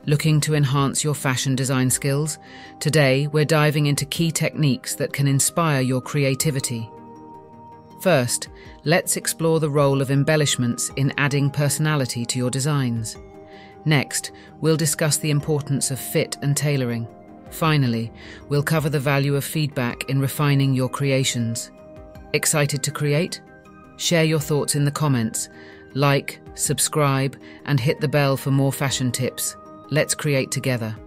Looking to enhance your fashion design skills? Today, we're diving into key techniques that can inspire your creativity. First, let's explore the role of embellishments in adding personality to your designs. Next, we'll discuss the importance of fit and tailoring. Finally, we'll cover the value of feedback in refining your creations. Excited to create? Share your thoughts in the comments. Like, subscribe, and hit the bell for more fashion tips. Let's create together.